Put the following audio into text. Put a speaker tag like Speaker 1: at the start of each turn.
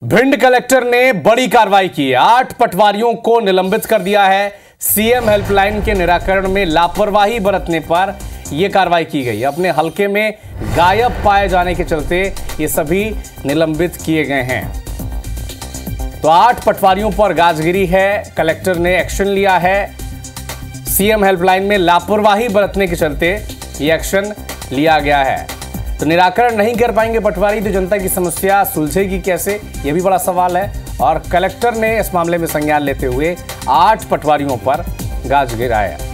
Speaker 1: Bhind collector ने बड़ी कार्रवाई की। 8 पटवारियों को निलंबित कर दिया है। सीएम हेल्पलाइन के निराकरण में लापरवाही बरतने पर यह कार्रवाई की गई। अपने हलके में गायब पाए जाने के चलते ये सभी निलंबित किए गए हैं। तो 8 पटवारियों पर गाजगिरी है। कलेक्टर ने एक्शन लिया है। सीएम हेल्पलाइन में लापरवाही बरतने के चलते ये एक्शन लिया गया है। तो निराकरण नहीं कर पाएंगे पटवारी तो जनता की समस्या सुलझेगी कैसे, यह भी बड़ा सवाल है। और कलेक्टर ने इस मामले में संज्ञान लेते हुए 8 पटवारियों पर गाज गिराया।